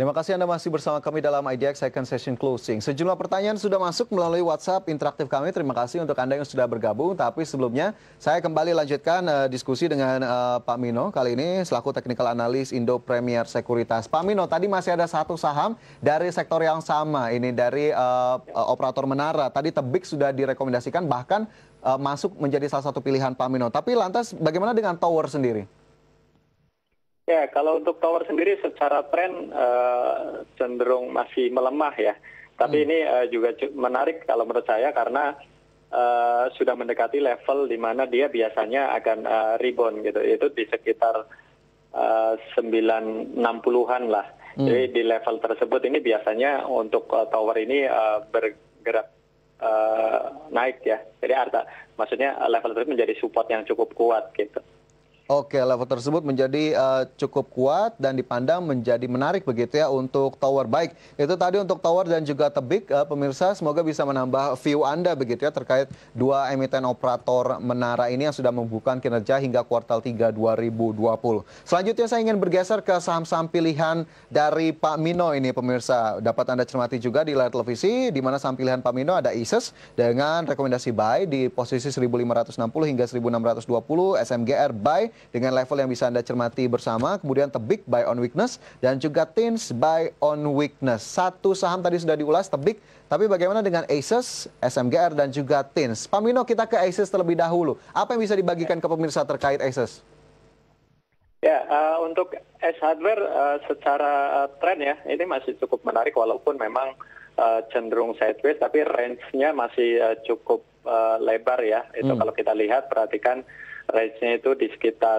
Terima kasih Anda masih bersama kami dalam IDX Second Session Closing. Sejumlah pertanyaan sudah masuk melalui WhatsApp interaktif kami. Terima kasih untuk Anda yang sudah bergabung. Tapi sebelumnya saya kembali lanjutkan diskusi dengan Pak Mino. Kali ini selaku Technical Analyst Indo Premier Sekuritas. Pak Mino, tadi masih ada satu saham dari sektor yang sama. Ini dari operator menara. Tadi Tebik sudah direkomendasikan bahkan masuk menjadi salah satu pilihan Pak Mino. Tapi lantas bagaimana dengan Tower sendiri? Ya, kalau untuk tower sendiri secara tren cenderung masih melemah ya. Tapi ini juga menarik kalau menurut saya karena sudah mendekati level di mana dia biasanya akan rebound gitu. Itu di sekitar 960-an lah. Jadi di level tersebut ini biasanya untuk tower ini bergerak naik ya. Jadi maksudnya level tersebut menjadi support yang cukup kuat gitu. Oke, level tersebut menjadi cukup kuat dan dipandang menjadi menarik begitu ya untuk Tower. Baik, itu tadi untuk Tower dan juga Tebik. Pemirsa, semoga bisa menambah view Anda begitu ya terkait dua emiten operator menara ini yang sudah membukukan kinerja hingga kuartal 3 2020. Selanjutnya saya ingin bergeser ke saham-saham pilihan dari Pak Mino ini pemirsa. Dapat Anda cermati juga di layar televisi, di mana saham pilihan Pak Mino ada ISES dengan rekomendasi buy di posisi 1560 hingga 1620, SMGR buy dengan level yang bisa Anda cermati bersama. Kemudian Tebik buy on weakness dan juga TINS buy on weakness. Satu saham tadi sudah diulas Tebik, tapi bagaimana dengan ASUS, SMGR dan juga TINS? Pak Mino, kita ke ASUS terlebih dahulu. Apa yang bisa dibagikan ke pemirsa terkait ASUS? Ya, untuk S Hardware secara tren ya, ini masih cukup menarik walaupun memang cenderung sideways, tapi range-nya masih cukup lebar ya. Itu kalau kita lihat, perhatikan range-nya itu di sekitar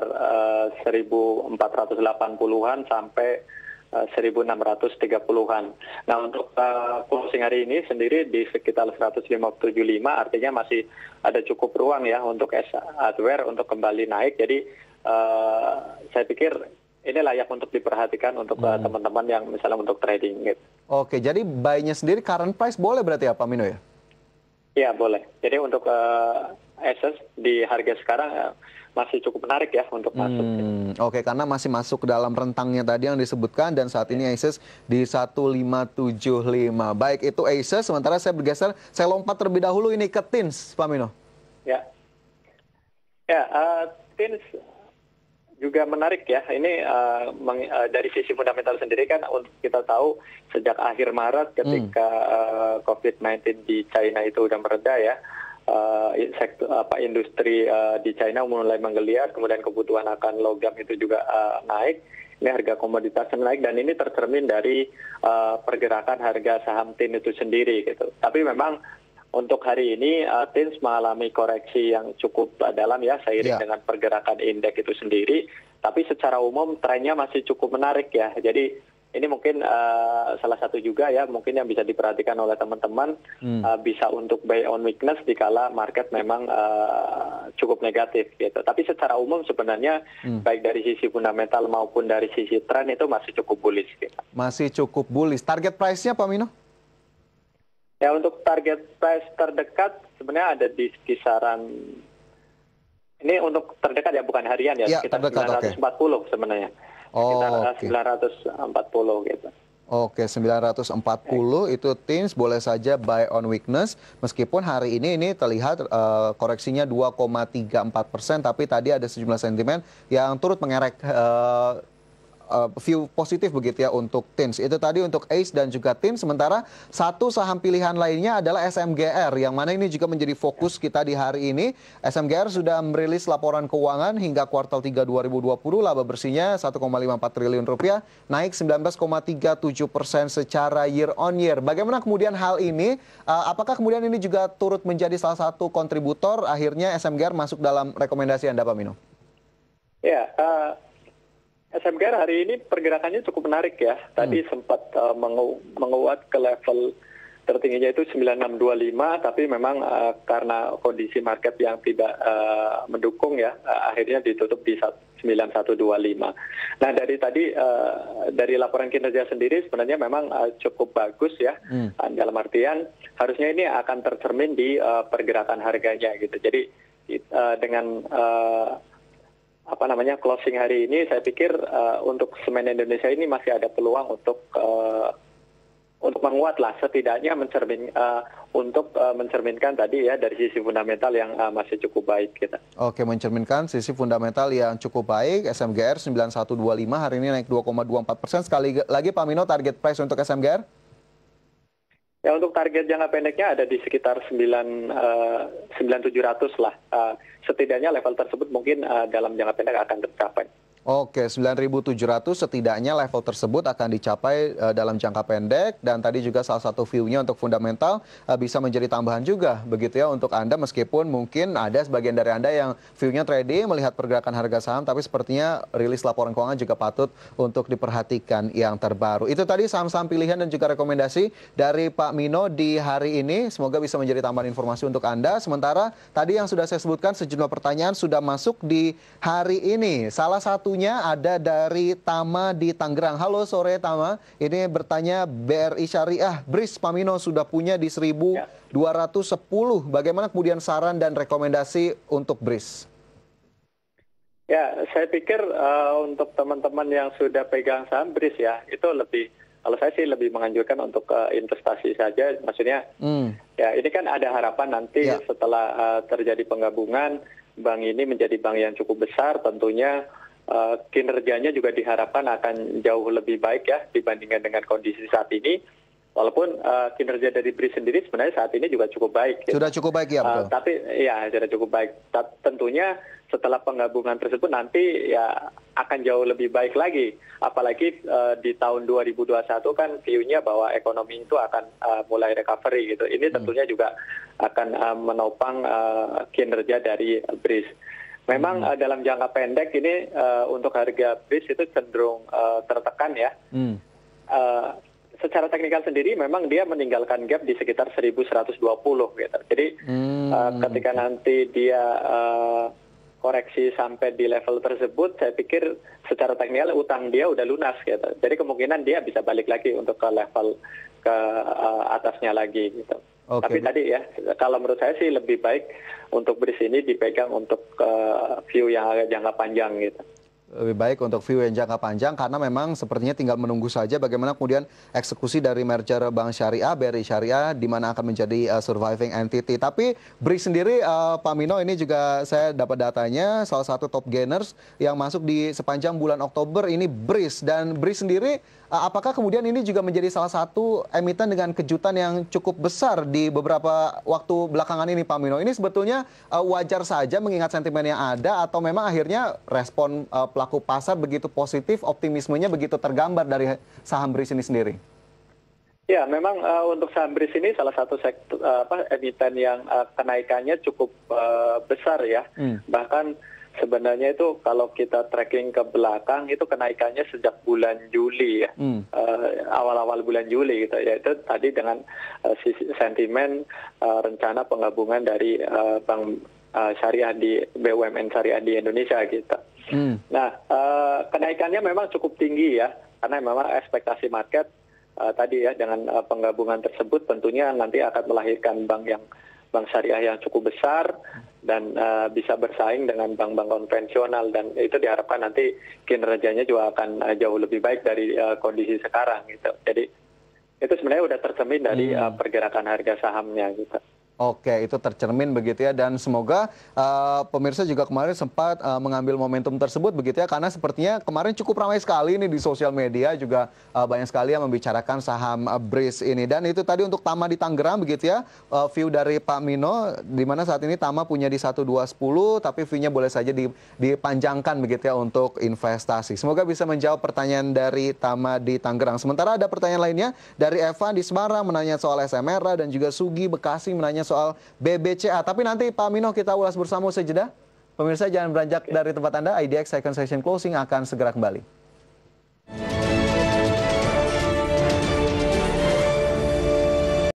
1480-an sampai 1630-an. Nah, untuk closing hari ini sendiri di sekitar 105.75, artinya masih ada cukup ruang ya untuk S Hardware untuk kembali naik. Jadi saya pikir ini layak untuk diperhatikan untuk teman-teman yang misalnya untuk trading gitu. Oke, jadi buy-nya sendiri current price boleh berarti ya Pak Mino ya? Ya, boleh. Jadi untuk ASUS di harga sekarang masih cukup menarik ya untuk masuk. Oke, karena masih masuk ke dalam rentangnya tadi yang disebutkan dan saat ini ASUS di 1575. Baik, itu ASUS. Sementara saya bergeser, saya lompat terlebih dahulu ini ke TINS, Pak Mino. Ya, TINS juga menarik ya. Ini dari sisi fundamental sendiri kan kita tahu sejak akhir Maret ketika COVID-19 di China itu udah mereda ya. Industri di China mulai menggeliat, kemudian kebutuhan akan logam itu juga naik. Ini harga komoditas naik dan ini tercermin dari pergerakan harga saham TIN itu sendiri gitu. Tapi memang untuk hari ini TINS mengalami koreksi yang cukup dalam ya seiring dengan pergerakan indeks itu sendiri. Tapi secara umum trennya masih cukup menarik ya. Jadi ini mungkin salah satu juga ya mungkin yang bisa diperhatikan oleh teman-teman bisa untuk buy on weakness dikala market memang cukup negatif gitu. Tapi secara umum sebenarnya baik dari sisi fundamental maupun dari sisi tren itu masih cukup bullish gitu. Masih cukup bullish. Target price-nya Pak Mino? Ya, untuk target price terdekat sebenarnya ada di kisaran, ini untuk terdekat ya bukan harian ya, sekitar 940 sebenarnya. Sekitar 940 gitu. Oke, 940 itu TINS boleh saja buy on weakness. Meskipun hari ini terlihat koreksinya 2,34%, tapi tadi ada sejumlah sentimen yang turut mengerek view positif begitu ya untuk TINS. Itu tadi untuk ACE dan juga TINS. Sementara satu saham pilihan lainnya adalah SMGR, yang mana ini juga menjadi fokus kita di hari ini. SMGR sudah merilis laporan keuangan hingga kuartal 3 2020, laba bersihnya 1,54 triliun rupiah, naik 19,37% secara year on year. Bagaimana kemudian hal ini? Apakah kemudian ini juga turut menjadi salah satu kontributor akhirnya SMGR masuk dalam rekomendasi Anda, Pak Mino? Ya, SMGR hari ini pergerakannya cukup menarik ya. Tadi sempat menguat ke level tertingginya itu 9625, tapi memang karena kondisi market yang tidak mendukung ya, akhirnya ditutup di 9125. Nah, dari tadi dari laporan kinerja sendiri sebenarnya memang cukup bagus ya. Dalam artian harusnya ini akan tercermin di pergerakan harganya gitu. Jadi dengan closing hari ini, saya pikir untuk semen Indonesia ini masih ada peluang untuk menguat lah, setidaknya mencerminkan tadi ya dari sisi fundamental yang masih cukup baik kita. Oke, mencerminkan sisi fundamental yang cukup baik. SMGR 9125 hari ini naik 2,24%. Sekali lagi Pak Mino, target price untuk SMGR? Ya, untuk target jangka pendeknya ada di sekitar 9.700 lah. Setidaknya level tersebut mungkin dalam jangka pendek akan tercapai. Oke, 9.700 setidaknya level tersebut akan dicapai dalam jangka pendek, dan tadi juga salah satu view-nya untuk fundamental bisa menjadi tambahan juga begitu ya untuk Anda, meskipun mungkin ada sebagian dari Anda yang view-nya trading melihat pergerakan harga saham, tapi sepertinya rilis laporan keuangan juga patut untuk diperhatikan yang terbaru. Itu tadi saham-saham pilihan dan juga rekomendasi dari Pak Mino di hari ini. Semoga bisa menjadi tambahan informasi untuk Anda. Sementara tadi yang sudah saya sebutkan sejumlah pertanyaan sudah masuk di hari ini. Salah satunya ada dari Tama di Tangerang. Halo sore Tama, ini bertanya BRI Syariah, BRIS Pak Mino sudah punya di 1.210. Bagaimana kemudian saran dan rekomendasi untuk BRIS? Ya, saya pikir untuk teman-teman yang sudah pegang saham BRIS ya, itu kalau saya sih lebih menganjurkan untuk investasi saja. Maksudnya, ya ini kan ada harapan nanti setelah terjadi penggabungan, bank ini menjadi bank yang cukup besar, tentunya kinerjanya juga diharapkan akan jauh lebih baik ya dibandingkan dengan kondisi saat ini. Walaupun kinerja dari BRIS sendiri sebenarnya saat ini juga cukup baik. Gitu. Sudah cukup baik ya, betul. Tapi ya sudah cukup baik. Tentunya setelah penggabungan tersebut nanti ya akan jauh lebih baik lagi. Apalagi di tahun 2021 kan view-nya bahwa ekonomi itu akan mulai recovery gitu. Ini tentunya juga akan menopang kinerja dari BRIS. Memang dalam jangka pendek ini untuk harga BRIS itu cenderung tertekan ya. Secara teknikal sendiri memang dia meninggalkan gap di sekitar 1.120 gitu. Jadi ketika nanti dia koreksi sampai di level tersebut, saya pikir secara teknikal utang dia udah lunas gitu. Jadi kemungkinan dia bisa balik lagi untuk ke level ke atasnya lagi gitu. Okay. Tapi tadi ya, kalau menurut saya sih lebih baik untuk BRIS ini dipegang untuk view yang agak jangka panjang gitu. Lebih baik untuk view yang jangka panjang karena memang sepertinya tinggal menunggu saja bagaimana kemudian eksekusi dari merger Bank Syariah, BRI Syariah, di mana akan menjadi surviving entity. Tapi BRIS sendiri, Pak Mino, ini juga saya dapat datanya, salah satu top gainers yang masuk di sepanjang bulan Oktober ini BRIS. Dan BRIS sendiri, apakah kemudian ini juga menjadi salah satu emiten dengan kejutan yang cukup besar di beberapa waktu belakangan ini, Pak Mino? Ini sebetulnya wajar saja mengingat sentimen yang ada, atau memang akhirnya respon pelaku pasar begitu positif, optimismenya begitu tergambar dari saham BRIS ini sendiri? Ya, memang untuk saham BRIS ini salah satu sektor emiten yang kenaikannya cukup besar ya. Bahkan sebenarnya itu kalau kita tracking ke belakang itu kenaikannya sejak bulan Juli ya, awal-awal bulan Juli gitu ya. Itu tadi dengan sentimen rencana penggabungan dari bank syariah di BUMN syariah di Indonesia gitu. Nah, kenaikannya memang cukup tinggi ya, karena memang ekspektasi market tadi ya dengan penggabungan tersebut tentunya nanti akan melahirkan bank syariah yang cukup besar dan bisa bersaing dengan bank-bank konvensional, dan itu diharapkan nanti kinerjanya juga akan jauh lebih baik dari kondisi sekarang gitu. Jadi itu sebenarnya udah tercermin dari pergerakan harga sahamnya gitu. Oke, itu tercermin begitu ya, dan semoga pemirsa juga kemarin sempat mengambil momentum tersebut begitu ya, karena sepertinya kemarin cukup ramai sekali ini di sosial media juga banyak sekali yang membicarakan saham BRIS ini. Dan itu tadi untuk Tama di Tangerang begitu ya, view dari Pak Mino, di mana saat ini Tama punya di 1.210, tapi view-nya boleh saja dipanjangkan begitu ya untuk investasi. Semoga bisa menjawab pertanyaan dari Tama di Tangerang. Sementara ada pertanyaan lainnya dari Evan di Semarang menanya soal SMRA, dan juga Sugi Bekasi menanya soal BBCA. Tapi nanti Pak Mino kita ulas bersama usai jeda. Pemirsa jangan beranjak dari tempat Anda, IDX Second Session Closing akan segera kembali.